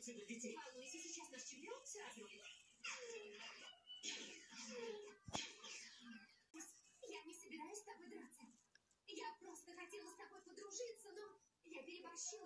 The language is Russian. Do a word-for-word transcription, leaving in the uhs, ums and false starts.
Волнуйся для детей. Волнуйся, сейчас наш чемпион все разрулит. Я не собираюсь с тобой драться. Я просто хотела с тобой подружиться, но я переборщила.